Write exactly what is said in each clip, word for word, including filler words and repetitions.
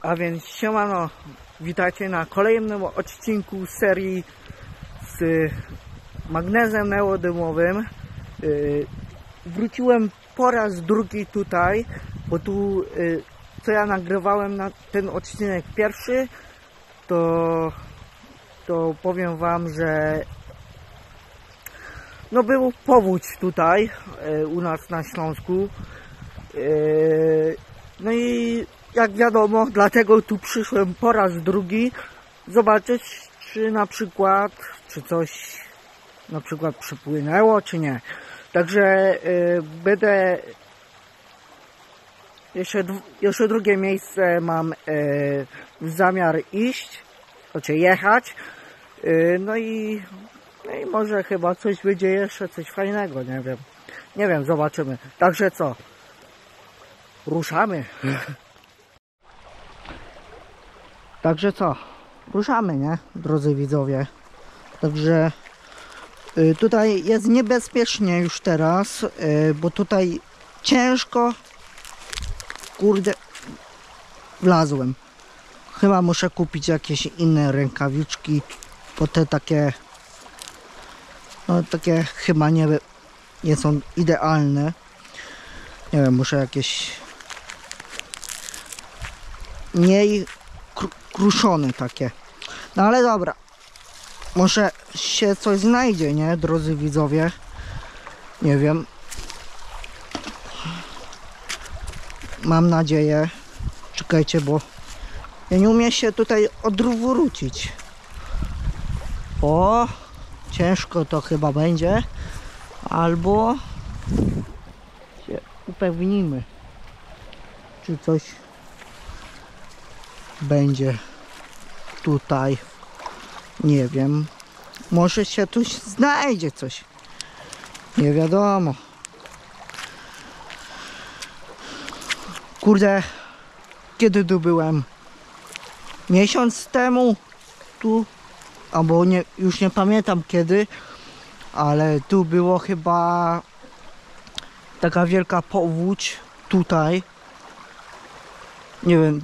A więc siemano, witajcie na kolejnym odcinku serii z magnezem neodymowym. Yy, wróciłem po raz drugi tutaj, bo tu yy, co ja nagrywałem na ten odcinek pierwszy, to, to powiem wam, że no był powódź tutaj yy, u nas na Śląsku. Yy, no i jak wiadomo, dlatego tu przyszłem po raz drugi zobaczyć, czy na przykład, czy coś na przykład przypłynęło, czy nie. Także yy, będę jeszcze, jeszcze drugie miejsce mam yy, w zamiar iść, znaczy jechać. Yy, no i no i może chyba coś będzie jeszcze, coś fajnego, nie wiem. Nie wiem, zobaczymy. Także co? Ruszamy. Także co? Ruszamy, nie? Drodzy widzowie. Także y, tutaj jest niebezpiecznie już teraz, y, bo tutaj ciężko, kurde, wlazłem. Chyba muszę kupić jakieś inne rękawiczki, bo te takie, no takie chyba nie, nie są idealne. Nie wiem, muszę jakieś mniej kr kruszone takie. No ale dobra, może się coś znajdzie, nie, drodzy widzowie? Nie wiem. Mam nadzieję. Czekajcie, bo ja nie umiem się tutaj odwrócić. O, ciężko to chyba będzie. Albo się upewnimy, czy coś będzie tutaj. Nie wiem. Może się tu znajdzie coś. Nie wiadomo. Kurde, kiedy tu byłem? Miesiąc temu tu, albo nie, już nie pamiętam kiedy, ale tu było chyba taka wielka powódź tutaj. Nie wiem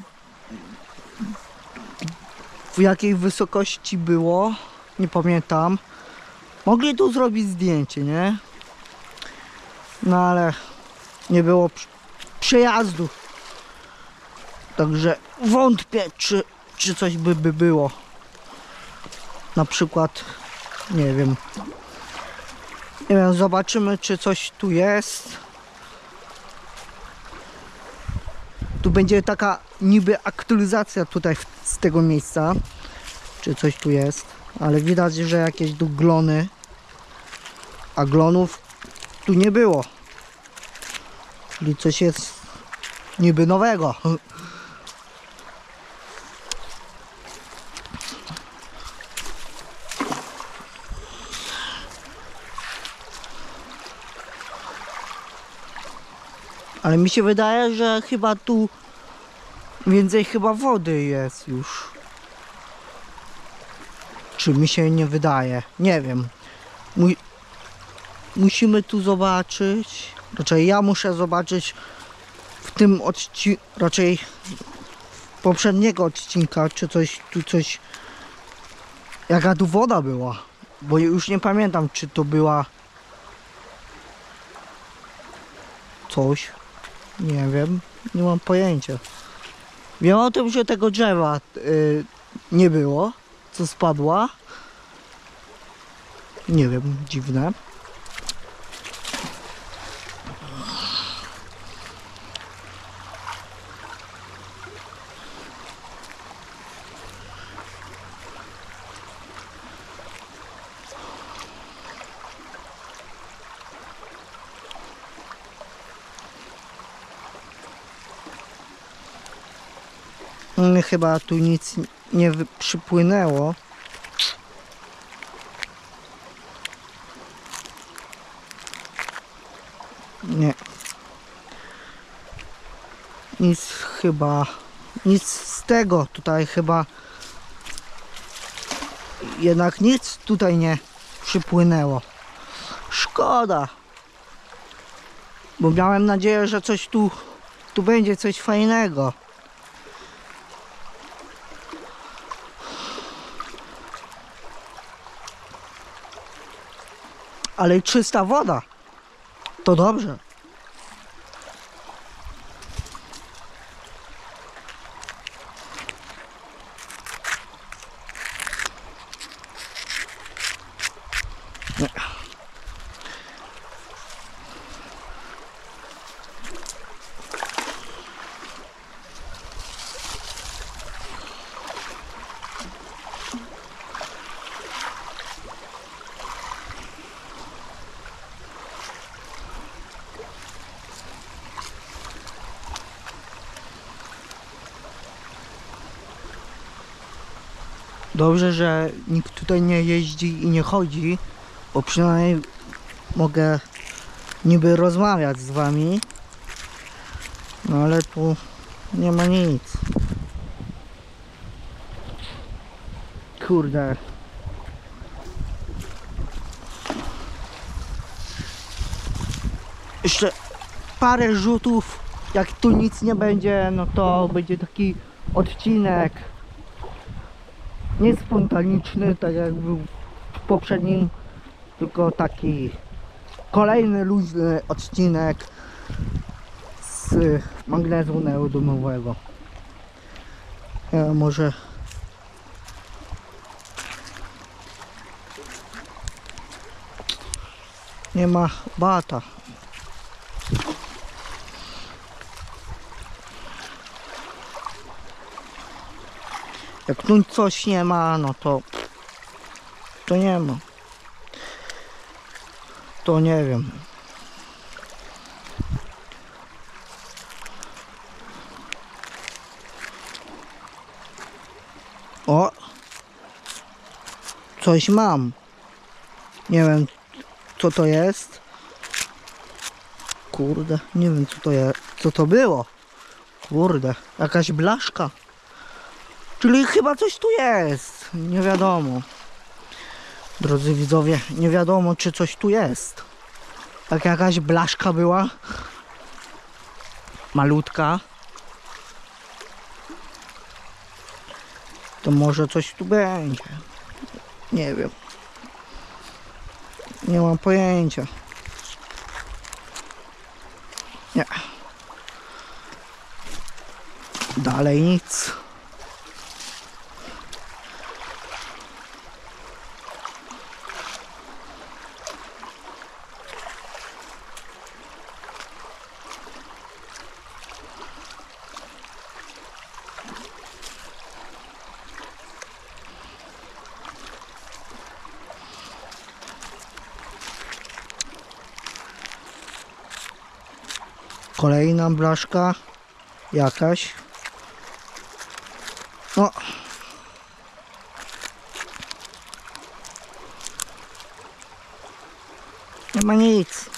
w jakiej wysokości było, nie pamiętam. Mogli tu zrobić zdjęcie, nie? No ale nie było przejazdu. Także wątpię, czy, czy coś by, by było. Na przykład, nie wiem. Nie wiem, zobaczymy, czy coś tu jest. Tu będzie taka niby aktualizacja tutaj z tego miejsca, czy coś tu jest, ale widać, że jakieś tu glony, a glonów tu nie było, czyli coś jest niby nowego. Ale mi się wydaje, że chyba tu więcej chyba wody jest już. Czy mi się nie wydaje? Nie wiem. Mu Musimy tu zobaczyć. Raczej ja muszę zobaczyć w tym odcinku, raczej poprzedniego odcinka, czy coś tu coś. Jaka tu woda była. Bo już nie pamiętam, czy to była coś. Nie wiem, nie mam pojęcia. Wiem o tym, że tego drzewa yy, nie było, co spadła. Nie wiem, dziwne. Chyba tu nic nie przypłynęło. Nie. Nic chyba, nic z tego tutaj chyba, jednak nic tutaj nie przypłynęło. Szkoda. Bo miałem nadzieję, że coś tu, tu będzie coś fajnego. Ale czysta woda. To dobrze. Nie. Dobrze, że nikt tutaj nie jeździ i nie chodzi, bo przynajmniej mogę niby rozmawiać z wami. No ale tu nie ma nic. Kurde. Jeszcze parę rzutów, jak tu nic nie będzie, no to będzie taki odcinek nie spontaniczny, tak jak był w poprzednim, tylko taki kolejny luźny odcinek z magnezu neodymowego. Ja może nie ma bata. Jak tu coś nie ma, no to to nie ma. To nie wiem. O! Coś mam. Nie wiem, co to jest. Kurde, nie wiem, co to jest. Co to było? Kurde, jakaś blaszka. Czyli chyba coś tu jest. Nie wiadomo. Drodzy widzowie, nie wiadomo, czy coś tu jest. Tak jakaś blaszka była. Malutka. To może coś tu będzie. Nie wiem. Nie mam pojęcia. Nie. Dalej nic. Kolejna blaszka jakaś. No. Nie ma nic.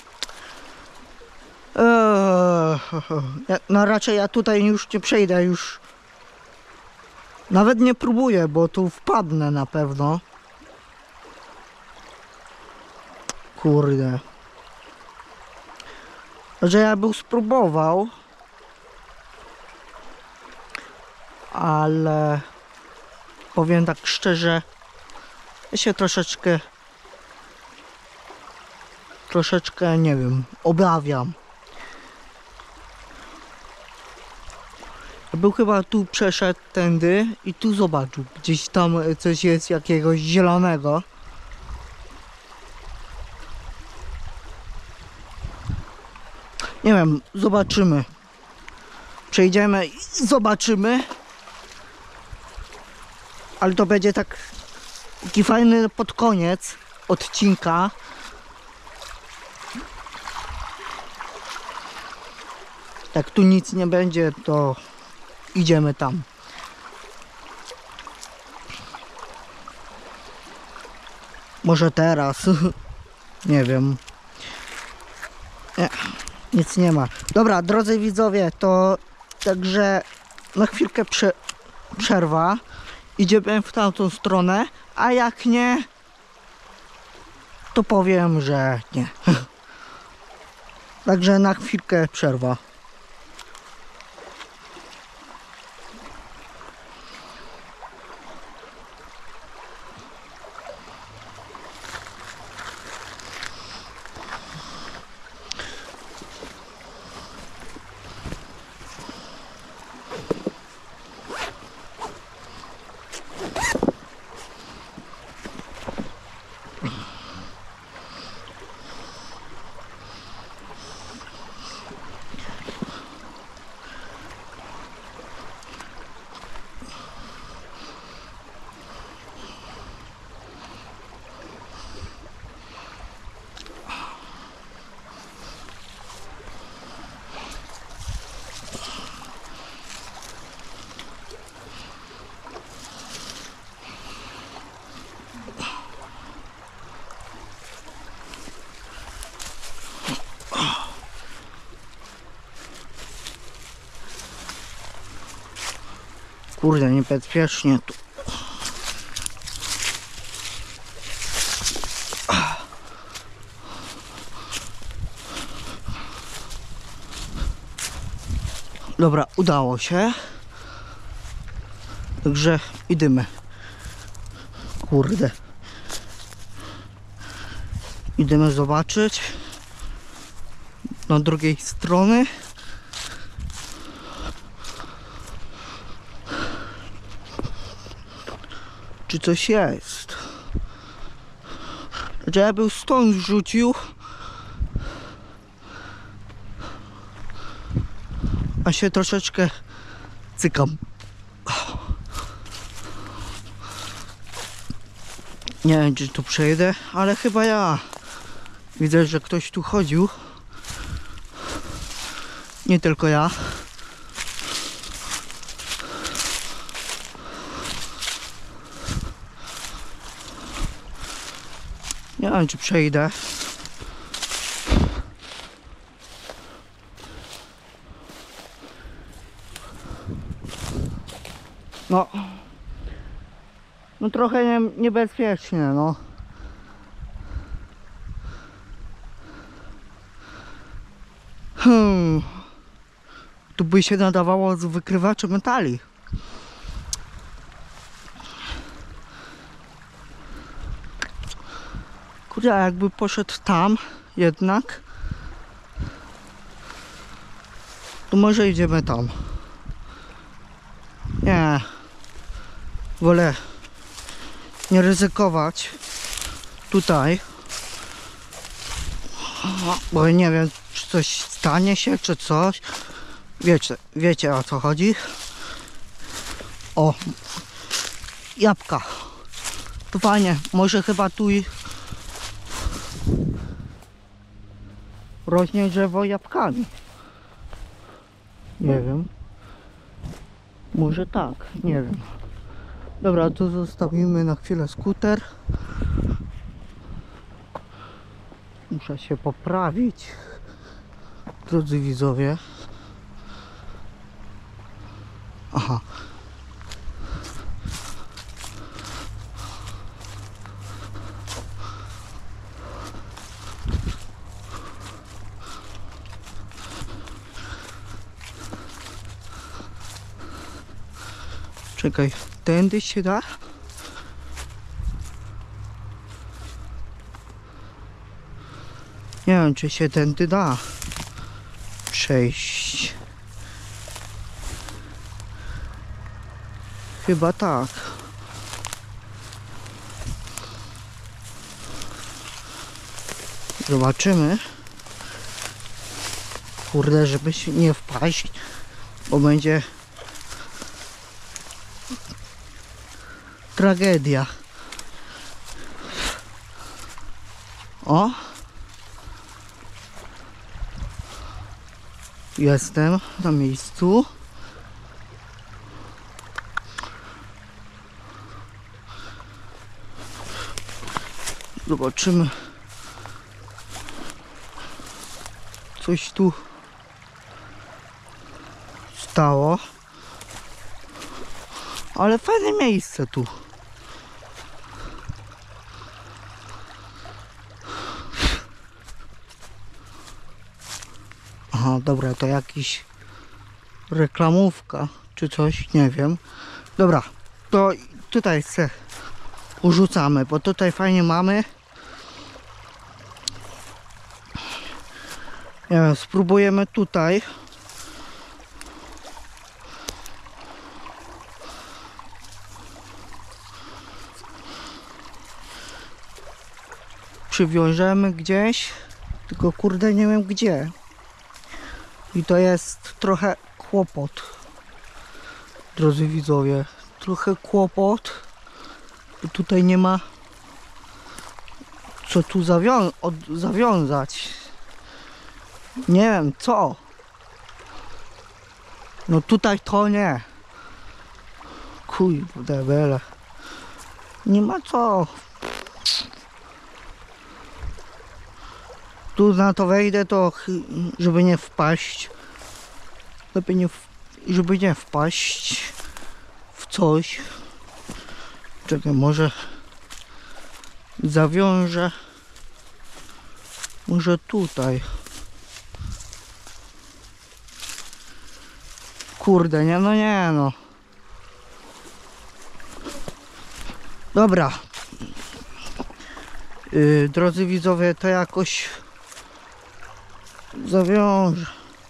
Eee, no raczej ja tutaj już nie przejdę, już nawet nie próbuję, bo tu wpadnę na pewno. Kurde. Że ja bym spróbował, ale powiem tak szczerze, ja się troszeczkę troszeczkę, nie wiem, obawiam. Ja był chyba tu przeszedł tędy i tu zobaczył, gdzieś tam coś jest jakiegoś zielonego. Nie wiem, zobaczymy. Przejdziemy i zobaczymy. Ale to będzie tak taki fajny pod koniec odcinka. Jak tu nic nie będzie, to idziemy tam. Może teraz. Nie wiem. Nie. Nic nie ma. Dobra, drodzy widzowie, to także na chwilkę prze, przerwa. Idziemy w tamtą stronę, a jak nie, to powiem, że nie. Także na chwilkę przerwa. Kurde, niebezpiecznie tu. Dobra, udało się. Także idziemy. Kurde. Idziemy zobaczyć na drugiej stronie. Czy coś jest? Że ja bym stąd rzucił, a się troszeczkę cykam. Nie wiem, czy tu przejdę, ale chyba ja. Widzę, że ktoś tu chodził. Nie tylko ja. Nie wiem, czy przejdę. No. No trochę nie, niebezpiecznie, no. Hmm. Tu by się nadawało z wykrywaczy metali. Kurde, a jakby poszedł tam jednak, to może idziemy tam. Nie. Wolę nie ryzykować tutaj, bo nie wiem, czy coś stanie się, czy coś. Wiecie, wiecie o co chodzi. O, jabłka. To fajnie, może chyba tu i rośnie drzewo jabłkami. Nie wiem. Może tak, nie wiem. Dobra, to zostawimy na chwilę skuter. Muszę się poprawić, drodzy widzowie. Aha. Czekaj, tędy się da? Nie wiem, czy się tędy da przejść. Chyba tak. Zobaczymy. Kurde, żeby się nie wpaść, bo będzie tragedia. O! Jestem na miejscu. Zobaczymy. Coś tu stało. Ale fajne miejsce tu. Aha, dobra, to jakiś reklamówka czy coś, nie wiem. Dobra, to tutaj se urzucamy, bo tutaj fajnie mamy. Nie wiem, spróbujemy tutaj. Przywiążemy gdzieś, tylko kurde nie wiem gdzie. I to jest trochę kłopot, drodzy widzowie. Trochę kłopot, bo tutaj nie ma co tu zawią od zawiązać. Nie wiem co. No tutaj to nie. Kurde bele. Nie ma co. Tu na to wejdę, to żeby nie wpaść. Lepiej nie, w, żeby nie wpaść coś. Czekaj, może zawiążę. Może tutaj. Kurde, nie, no nie, no. Dobra. Yy, drodzy widzowie, to jakoś zawiążę.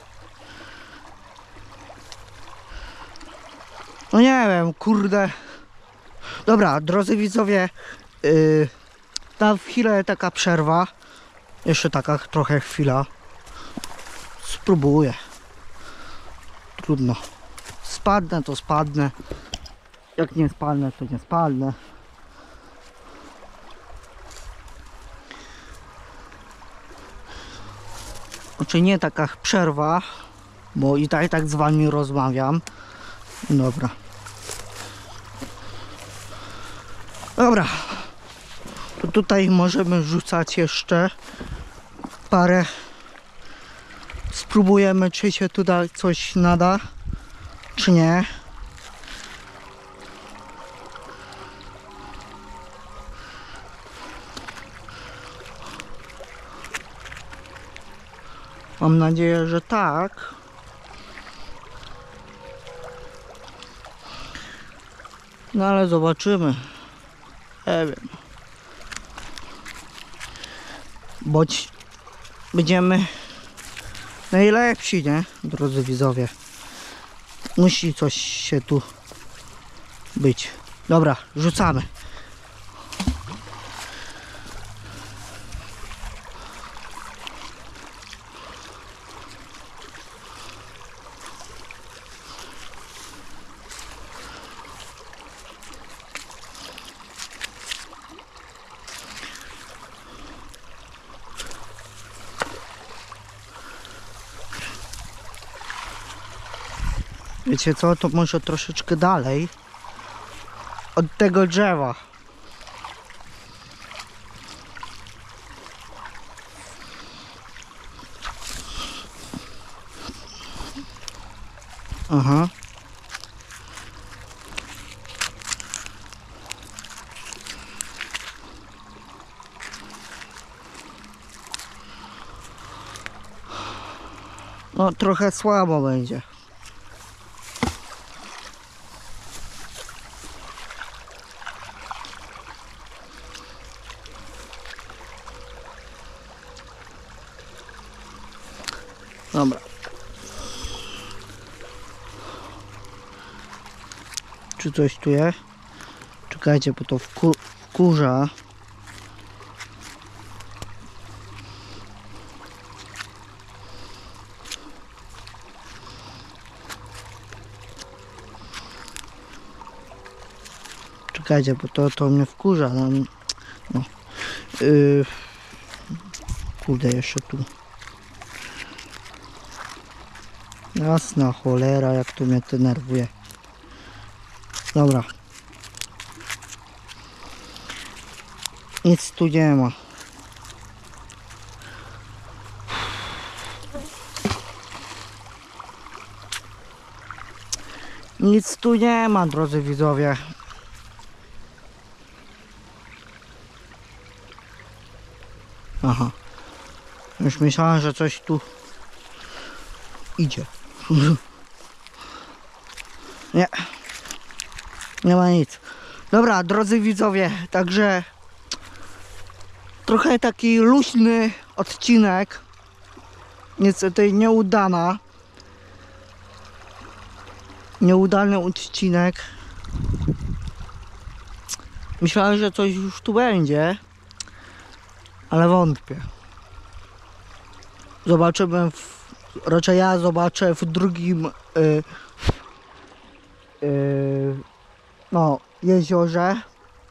No nie wiem, kurde. Dobra, drodzy widzowie, yy, na chwilę taka przerwa. Jeszcze taka trochę chwila. Spróbuję. Trudno. Spadnę to spadnę. Jak nie spadnę, to nie spadnę. Znaczy nie taka przerwa, bo i tak, i tak z wami rozmawiam. Dobra. Dobra. To tutaj możemy rzucać jeszcze parę. Spróbujemy, czy się tutaj coś nada, czy nie. Mam nadzieję, że tak. No ale zobaczymy. Nie wiem. Bądź będziemy najlepsi, nie? Drodzy widzowie. Musi coś się tu być. Dobra, rzucamy. Wiecie co, to może troszeczkę dalej od tego drzewa. Aha. No trochę słabo będzie. Dobra. Czy coś tu jest? Czekajcie, bo to wku wkurza. Czekajcie, bo to, to mnie wkurza. No, no. Yy. Kurde, jeszcze tu. Jasna cholera, jak to mnie denerwuje. Dobra. Nic tu nie ma. Nic tu nie ma, drodzy widzowie. Aha. Już myślałem, że coś tu idzie. Nie. Nie ma nic. Dobra, drodzy widzowie, także trochę taki luźny odcinek. Niestety nieudana. Nieudany odcinek. Myślałem, że coś już tu będzie, ale wątpię. Zobaczymy, w, raczej ja zobaczę w drugim yy, yy, no, jeziorze.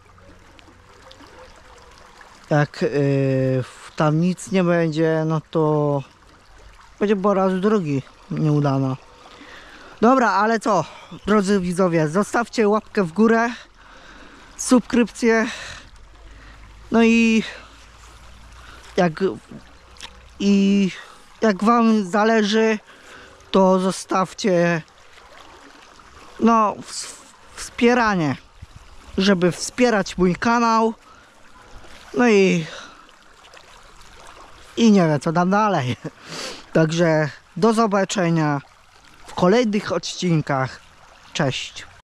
Jak yy, tam nic nie będzie, no to będzie po raz drugi nieudana. Dobra, ale co, drodzy widzowie, zostawcie łapkę w górę, subskrypcję, no i jak i jak wam zależy, to zostawcie no wspieranie, żeby wspierać mój kanał. No i i nie wiem co tam dalej. Także do zobaczenia w kolejnych odcinkach. Cześć.